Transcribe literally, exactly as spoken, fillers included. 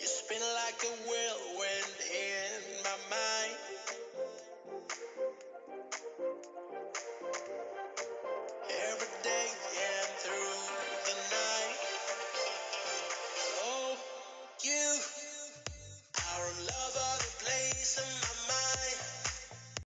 You spin like a whirlwind in my mind.